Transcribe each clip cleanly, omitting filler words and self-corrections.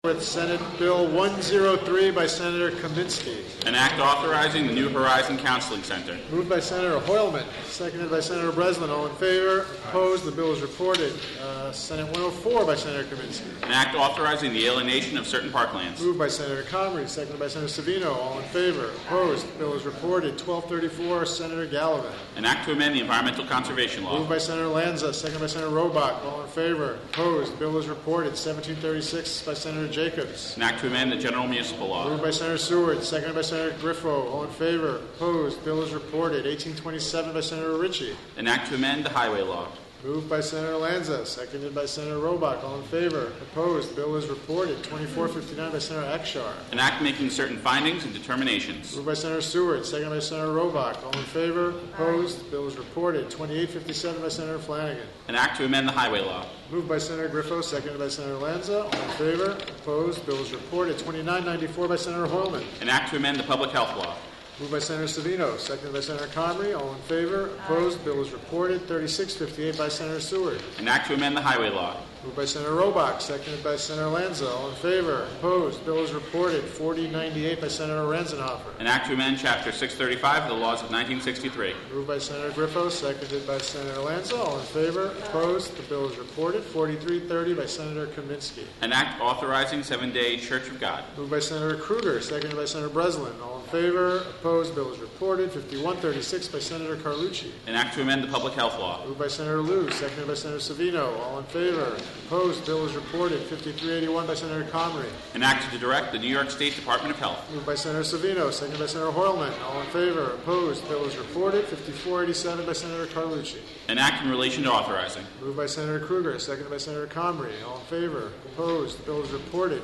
With Senate Bill 103 by Senator Kaminsky. An act authorizing the New Horizon Counseling Center. Moved by Senator Hoylman, seconded by Senator Breslin. All in favor? Opposed? The bill is reported. Senate 104 by Senator Kaminsky. An act authorizing the alienation of certain parklands. Moved by Senator Comrie, seconded by Senator Savino. All in favor? Opposed? The bill is reported. 1234, Senator Gallivan. An act to amend the Environmental Conservation Law. Moved by Senator Lanza, seconded by Senator Robach. All in favor? Opposed? The bill is reported. 1736 by Senator Jacobs. An act to amend the General Municipal Law. Moved by Senator Seward, seconded by Senator Griffo. All in favor? Opposed? Bill is reported. 1827 by Senator Ritchie. An act to amend the Highway Law. Moved by Senator Lanza, seconded by Senator Robach. All in favor? Opposed? Bill is reported. 2459 by Senator Akshar. An act making certain findings and determinations. Moved by Senator Seward, seconded by Senator Robach. All in favor? Opposed? Bill is reported. 2857 by Senator Flanagan. An act to amend the Highway Law. Moved by Senator Griffo, seconded by Senator Lanza. All in favor? Opposed? Bill is reported. 2994 by Senator Hoylman. An act to amend the Public Health Law. Moved by Senator Savino, seconded by Senator Comrie. All in favor? Opposed? Bill is reported. 3658 by Senator Seward. An act to amend the Highway Law. Moved by Senator Robach, seconded by Senator Lanza. All in favor? Opposed? Bill is reported. 4098 by Senator Ranzenhofer. An act to amend Chapter 635 of the laws of 1963. Moved by Senator Griffo, seconded by Senator Lanza. All in favor? Opposed? The bill is reported. 4330 by Senator Kaminsky. An act authorizing 7-day Church of God. Moved by Senator Kruger, seconded by Senator Breslin. All in favor? Opposed? Bill is reported. 5136 by Senator Carlucci. An act to amend the Public Health Law. Moved by Senator Liu, seconded by Senator Savino. All in favor? Opposed? Bill is reported. 5381 by Senator Comrie. An act to direct the New York State Department of Health. Moved by Senator Savino, seconded by Senator Hoylman. All in favor? Opposed? Bill is reported. 5487 by Senator Carlucci. An act in relation to authorizing. Moved by Senator Kruger, seconded by Senator Comrie. All in favor? Opposed? The bill is reported.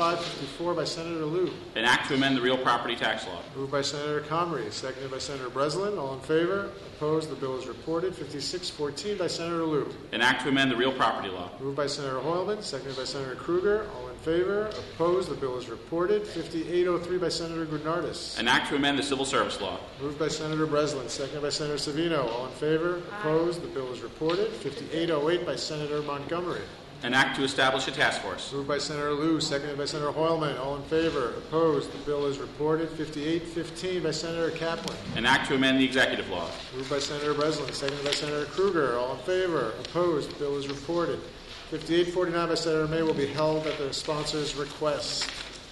5554 by Senator Liu. An act to amend the Real Property Tax Law. Moved by Senator Comrie, seconded by Senator Breslin. All in favor? Opposed? The bill is reported. 5614 by Senator Liu. An act to amend the Real Property Law. Moved by Senator Hoylman, seconded by Senator Kruger. All in favor? Opposed? The bill is reported. 5803 by Senator Gurnardis. An act to amend the Civil Service Law. Moved by Senator Breslin, seconded by Senator Savino. All in favor? Opposed? The bill is reported. 5808 by Senator Montgomery. An act to establish a task force. Moved by Senator Liu, seconded by Senator Hoylman. All in favor? Opposed? The bill is reported. 5815 by Senator Kaplan. An act to amend the Executive Law. Moved by Senator Breslin, seconded by Senator Kruger. All in favor? Opposed? The bill is reported. 5849 by Senator May will be held at the sponsor's request.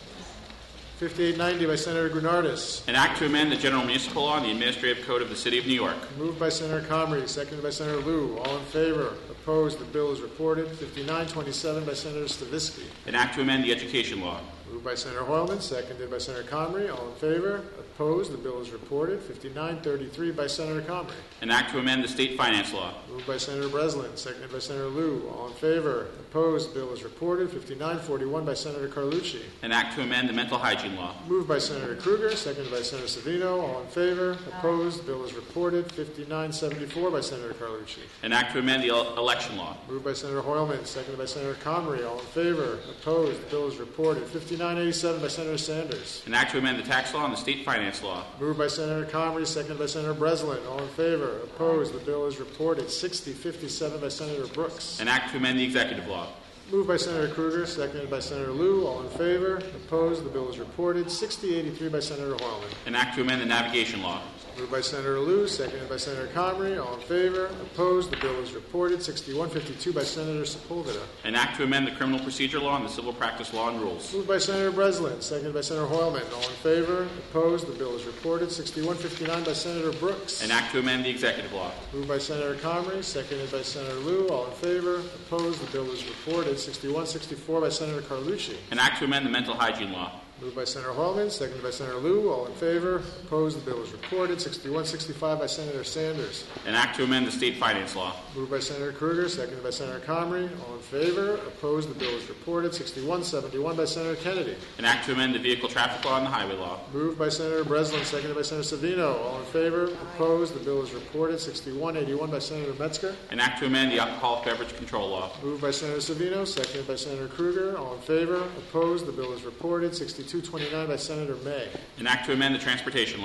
5890 by Senator Gurnardis. An act to amend the General Municipal Law and the Administrative Code of the City of New York. Moved by Senator Comrie, seconded by Senator Liu. All in favor? Opposed? The bill is reported. 5927 by Senator Stavisky. An act to amend the Education Law. Moved by Senator Hoylman, seconded by Senator Comrie. All in favor? Opposed? The bill is reported. 5933 by Senator Comrie. An act to amend the State Finance Law. Moved by Senator Breslin, seconded by Senator Liu. All in favor? Opposed? The bill is reported. 5941 by Senator Carlucci. An act to amend the Mental Hygiene Law. Moved by Senator Kruger, seconded by Senator Savino. All in favor? Opposed? The bill is reported. 5974 by Senator Carlucci. An act to amend the Election Law. Moved by Senator Hoylman, seconded by Senator Comrie. All in favor? Opposed? The bill is reported. 5987 by Senator Sanders. An act to amend the Tax Law and the State Finance Law. Moved by Senator Comrie, seconded by Senator Breslin. All in favor? Opposed? The bill is reported. 6057 by Senator Brooks. An act to amend the Executive Law. Moved by Senator Kruger, seconded by Senator Liu. All in favor? Opposed? The bill is reported. 6083 by Senator Hoylman. An act to amend the Navigation Law. Moved by Senator Liu, seconded by Senator Comrie. All in favor? Opposed? The bill is reported. 6152 by Senator Sepulveda. An act to amend the Criminal Procedure Law and the Civil Practice Law and Rules. Moved by Senator Breslin, seconded by Senator Hoylman. All in favor? Opposed? The bill is reported. 6159 by Senator Brooks. An act to amend the Executive Law. Moved by Senator Comrie, seconded by Senator Liu. All in favor? Opposed? The bill is reported. 6164 by Senator Carlucci. An act to amend the Mental Hygiene Law. Moved by Senator Hoylman, seconded by Senator Liu. All in favor? Opposed? The bill is reported. 6165 by Senator Sanders. An act to amend the State Finance Law. Moved by Senator Kruger, seconded by Senator Comrie. All in favor? Opposed? The bill is reported. 6171 by Senator Kennedy. An act to amend the Vehicle Traffic Law and the Highway Law. Moved by Senator Breslin, seconded by Senator Savino. All in favor? Opposed? The bill is reported. 6181 by Senator Metzger. An act to amend the Alcoholic Beverage Control Law. Moved by Senator Savino, seconded by Senator Kruger. All in favor? Opposed? The bill is reported. 6229 by Senator May. An act to amend the Transportation Law.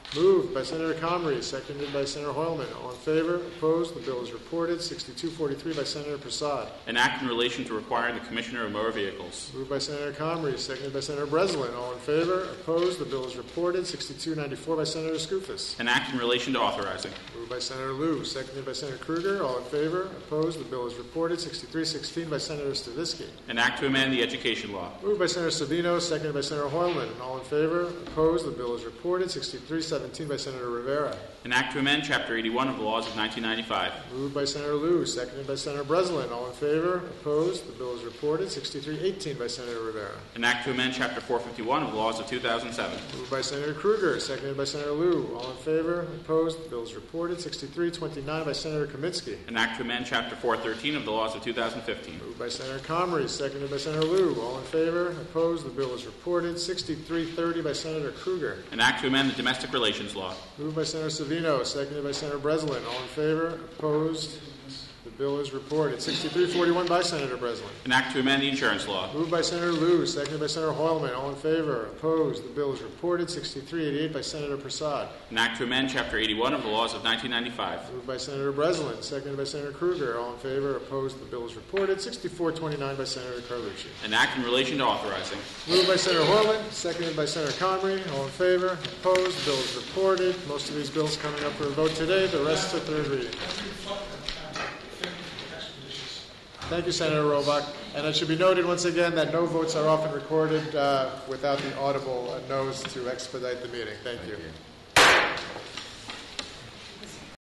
Moved by Senator Comrie, seconded by Senator Hoylman. All in favor? Opposed? The bill is reported. 6243 by Senator Prasad. An act in relation to requiring the Commissioner of Motor Vehicles. Moved by Senator Comrie, seconded by Senator Breslin. All in favor? Opposed? The bill is reported. 6294 by Senator Skoufis. An act in relation to authorizing. Moved by Senator Liu, seconded by Senator Kruger. All in favor? Opposed? The bill is reported. 6316 by Senator Stavisky. An act to amend the education law. Moved by Senator Savino, seconded by Senator Hoylman. All in favor? Opposed? The bill is reported. 6317 by Senator Rivera. An act to amend Chapter 81 of the laws of 1995. Moved by Senator Liu, seconded by Senator Breslin. All in favor? Opposed? The bill is reported. 6318 by Senator Rivera. An act to amend Chapter 451 of the laws of 2007. Moved by Senator Kruger, seconded by Senator Liu. All in favor? Opposed? The bill is reported. 6329 by Senator Kaminsky. An act to amend Chapter 413 of the laws of 2015. Moved by Senator Comrie, seconded by Senator Liu. All in favor? Opposed? The bill is reported. 6330 by Senator Kruger. An act to amend the domestic relations law. Moved by Senator Savino, seconded by Senator Breslin. All in favor? Opposed? The bill is reported. 6341 by Senator Breslin. An act to amend the insurance law. Moved by Senator Liu, seconded by Senator Hoylman. All in favor? Opposed? The bill is reported. 6388 by Senator Prasad. An act to amend Chapter 81 of the laws of 1995. Moved by Senator Breslin, seconded by Senator Kruger. All in favor? Opposed? The bill is reported. 6429 by Senator Carlucci. An act in relation to authorizing. Moved by Senator Hoylman, seconded by Senator Comrie. All in favor? Opposed? The bill is reported. Most of these bills coming up for a vote today. The rest to third reading. Thank you, Senator Robach. And it should be noted once again that no votes are often recorded without the audible noes to expedite the meeting. Thank you.